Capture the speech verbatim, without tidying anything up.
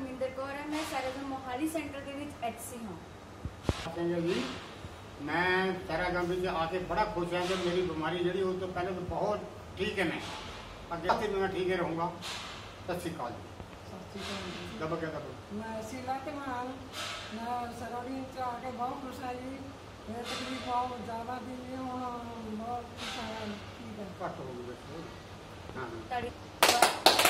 ਹਰਮਿੰਦਰ ਕੌਰ ਹੈ। मैं सैरागम मोहाली सेंटर के विच एचसी हाँ जी। मैं सैरागम विच आके बड़ा खुश है कि मेरी बीमारी जी उस तो पहले तो बहुत ठीक है। मैं अगे से मैं ठीक ही रहूँगा। सत श्री अकाल दब क्या दब मैं शीला के मान मैं सरौड़ी आके बहुत खुश है जी। मेरी तकलीफ बहुत ज़्यादा थी जी, हूँ बहुत खुश है। ठीक है घट हो गई। हाँ ताड़ी